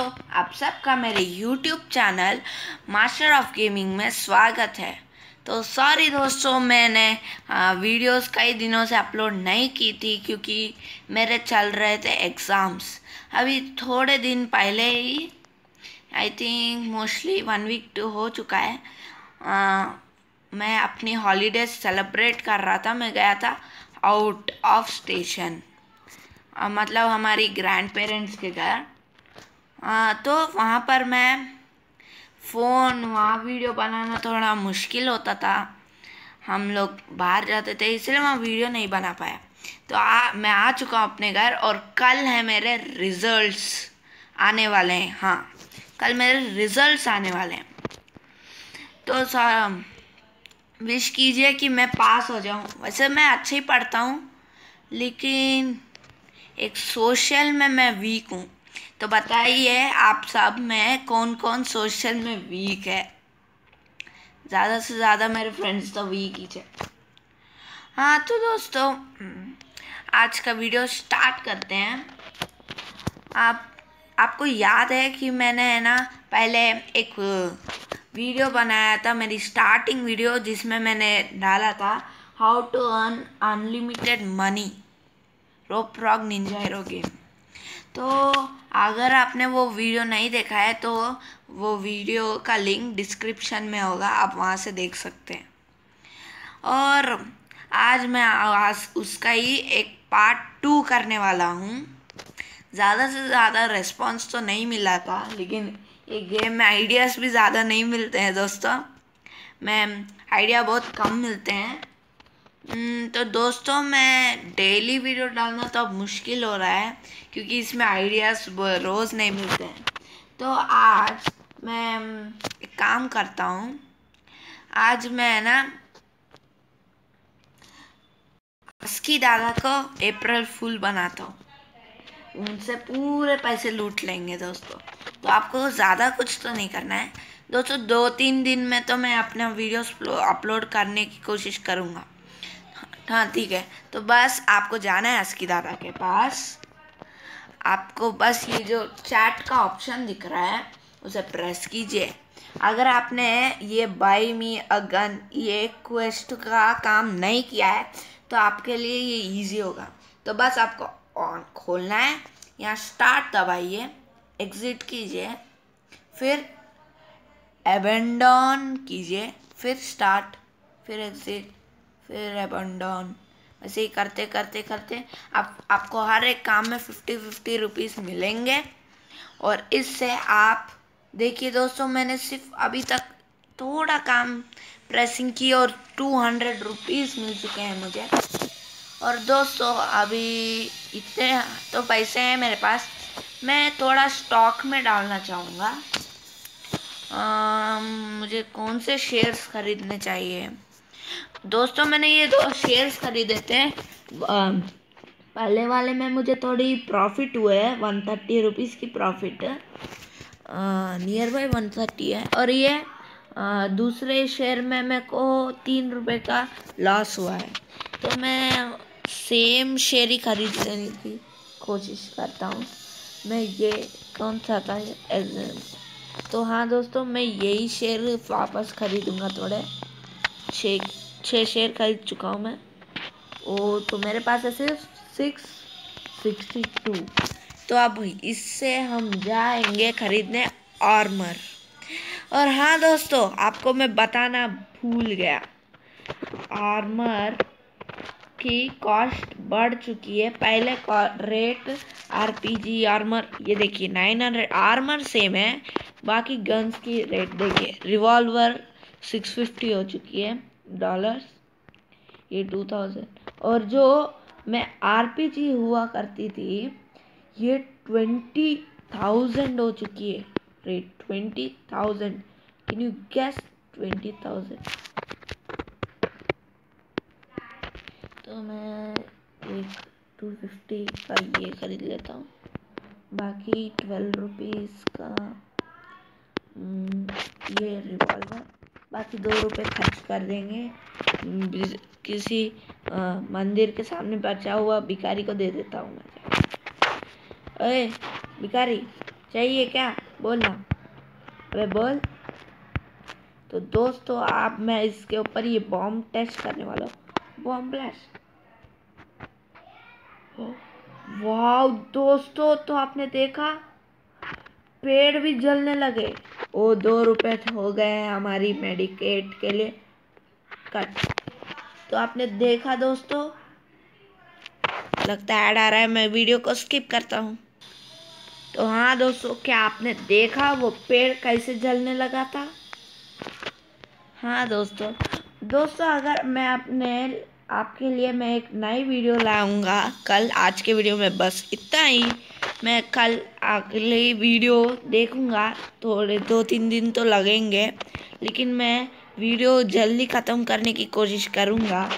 आप सबका मेरे YouTube channel master of gaming में स्वागत है। तो सॉरी दोस्तों, मैंने वीडियोस कई दिनों से अपलोड नहीं की थी क्योंकि मेरे चल रहे थे एग्ज़ाम्स। अभी थोड़े दिन पहले ही आई थिंक मोस्टली 1 वीक तो हो चुका है, मैं अपनी हॉलीडेज सेलिब्रेट कर रहा था। मैं गया था आउट ऑफ स्टेशन, मतलब हमारी ग्रैंड पेरेंट्स के घर। तो वहाँ पर मैं वहाँ वीडियो बनाना थोड़ा मुश्किल होता था। हम लोग बाहर जाते थे इसलिए वहाँ वीडियो नहीं बना पाया। तो मैं आ चुका हूँ अपने घर और कल है मेरे रिजल्ट्स आने वाले हैं। हाँ, कल मेरे रिजल्ट्स आने वाले हैं। तो विश कीजिए कि मैं पास हो जाऊँ। वैसे मैं अच्छा ही पढ़ता हूँ, लेकिन एक सोशल में मैं वीक हूँ। तो बताइए आप सब में कौन कौन सोशल में वीक है। ज़्यादा से ज़्यादा मेरे फ्रेंड्स तो वीक ही थे। हाँ तो दोस्तों, आज का वीडियो स्टार्ट करते हैं। आपको याद है कि मैंने पहले एक वीडियो बनाया था, मेरी स्टार्टिंग वीडियो, जिसमें मैंने डाला था how to earn unlimited money Roblox ninja hero game. तो अगर आपने वो वीडियो नहीं देखा है तो वो वीडियो का लिंक डिस्क्रिप्शन में होगा, आप वहाँ से देख सकते हैं। और आज मैं उसका ही एक पार्ट 2 करने वाला हूँ। ज़्यादा से ज़्यादा रिस्पॉन्स तो नहीं मिला था, लेकिन ये गेम में आइडियाज़ भी ज़्यादा नहीं मिलते हैं दोस्तों। आइडिया बहुत कम मिलते हैं। तो दोस्तों, मैं डेली वीडियो डालना तो अब मुश्किल हो रहा है क्योंकि इसमें आइडियाज़ रोज़ नहीं मिलते हैं। तो आज मैं एक काम करता हूँ। आज मैं अस्की दादा को अप्रैल फूल बनाता हूँ, उनसे पूरे पैसे लूट लेंगे दोस्तों। तो आपको ज़्यादा कुछ तो नहीं करना है दोस्तों। 2-3 दिन में तो मैं अपना वीडियोस अपलोड करने की कोशिश करूँगा। हाँ ठीक है, तो बस आपको जाना है अस्की दादा के पास। आपको बस ये जो चैट का ऑप्शन दिख रहा है उसे प्रेस कीजिए। अगर आपने ये बाय मी अ गन ये क्वेस्ट का काम नहीं किया है तो आपके लिए ये इजी होगा। तो बस आपको ऑन खोलना है, यहाँ स्टार्ट दबाइए, एग्ज़िट कीजिए, फिर अबेंडन कीजिए, फिर स्टार्ट, फिर एग्ज़िट, फिर अबेंडन। ऐसे ही करते करते करते आपको हर एक काम में 50-50 रुपीज़ मिलेंगे। और इससे आप देखिए दोस्तों, मैंने सिर्फ अभी तक थोड़ा काम प्रेसिंग की और 200 रुपीज़ मिल चुके हैं मुझे। और दोस्तों, अभी इतने तो पैसे हैं मेरे पास, मैं थोड़ा स्टॉक में डालना चाहूँगा। मुझे कौन से शेयर्स खरीदने चाहिए दोस्तों। मैंने ये 2 शेयर्स खरीदे थे। पहले वाले में मुझे थोड़ी प्रॉफिट हुए है, 130 रुपीज़ की प्रॉफिट, नियर बाई 130 है। और ये दूसरे शेयर में मेरे को 3 रुपये का लॉस हुआ है। तो मैं सेम शेयर ही खरीद लेने की कोशिश करता हूँ। मैं ये कौन सा था तो हाँ दोस्तों, मैं यही शेयर वापस खरीदूँगा। थोड़े 6 शेयर खरीद चुका हूँ मैं। तो मेरे पास है सिर्फ 662। तो अब इससे हम जाएंगे खरीदने आर्मर। और हाँ दोस्तों, आपको मैं बताना भूल गया, आर्मर की कॉस्ट बढ़ चुकी है। पहले रेट RPG आर्मर, ये देखिए 900, आर्मर सेम है, बाकी गन्स की रेट देखिए। रिवॉल्वर 650 हो चुकी है डॉलर्स, ये 2000। और जो मैं RPG हुआ करती थी ये 20,000 हो चुकी है रेट, 20,000। Can you guess 20,000? तो मैं एक 250 का ये खरीद लेता हूँ, बाकी 12 रुपीज़ का ये रिवॉल्वर, बाकी 2 रुपये खर्च कर देंगे। किसी मंदिर के सामने बचा हुआ भिखारी को दे देता हूँ मैं। अरे भिखारी, चाहिए क्या? बोलना, अबे बोल। तो दोस्तों आप मैं इसके ऊपर ये बॉम्ब टेस्ट करने वाला हूँ। Bomb blast. वाह दोस्तों, तो आपने देखा पेड़ भी जलने लगे। ओ 2 रुपए हो गए हैं हमारी मेडिकेट के लिए कट। तो आपने देखा दोस्तों, लगता है ऐड आ रहा है, मैं वीडियो को स्किप करता हूँ। तो हाँ दोस्तों, क्या आपने देखा वो पेड़ कैसे जलने लगा था? हाँ दोस्तों अगर मैं आपके लिए मैं एक नई वीडियो लाऊंगा कल। आज के वीडियो में बस इतना ही। मैं कल अगली वीडियो देखूंगा। थोड़े 2-3 दिन तो लगेंगे, लेकिन मैं वीडियो जल्दी ख़त्म करने की कोशिश करूंगा।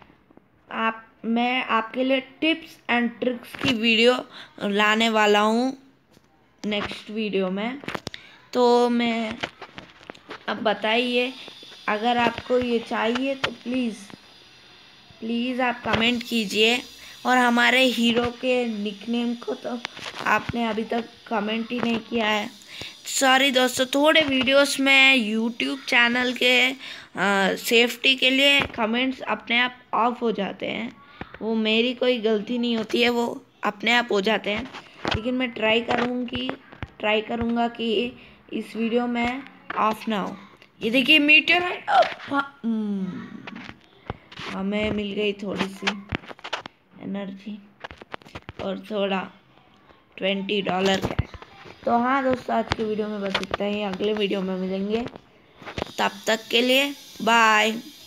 मैं आपके लिए टिप्स एंड ट्रिक्स की वीडियो लाने वाला हूँ नेक्स्ट वीडियो में। तो मैं अब बताइए, अगर आपको ये चाहिए तो प्लीज़ आप कमेंट कीजिए। और हमारे हीरो के निकनेम को तो आपने अभी तक कमेंट ही नहीं किया है। सॉरी दोस्तों, थोड़े वीडियोस में यूट्यूब चैनल के सेफ्टी के लिए कमेंट्स अपने आप ऑफ हो जाते हैं। वो मेरी कोई गलती नहीं होती है, वो अपने आप हो जाते हैं। लेकिन मैं ट्राई करूँगा कि इस वीडियो में ऑफ ना हो। ये देखिए मीटेराइट हमें मिल गई थोड़ी सी एनर्जी और थोड़ा $20 का। तो हाँ दोस्तों, आज की वीडियो में बस इतना ही। अगले वीडियो में मिलेंगे, तब तक के लिए बाय।